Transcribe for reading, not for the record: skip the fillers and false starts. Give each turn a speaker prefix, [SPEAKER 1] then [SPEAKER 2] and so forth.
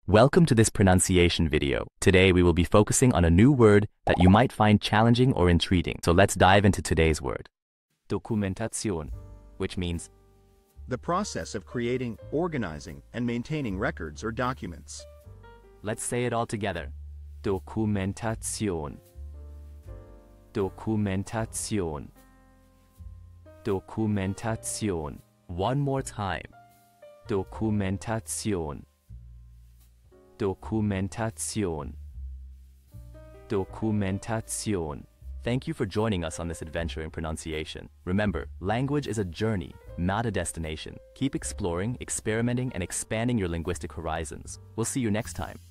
[SPEAKER 1] Welcome to this pronunciation video. Today we will be focusing on a new word that you might find challenging or intriguing. So let's dive into today's word. Dokumentation, which means
[SPEAKER 2] the process of creating, organizing, and maintaining records or documents.
[SPEAKER 1] let's say it all together. Dokumentation. Dokumentation. Dokumentation. One more time. Dokumentation. Dokumentation. Dokumentation. Thank you for joining us on this adventure in pronunciation. Remember, language is a journey, not a destination. Keep exploring, experimenting, and expanding your linguistic horizons. We'll see you next time.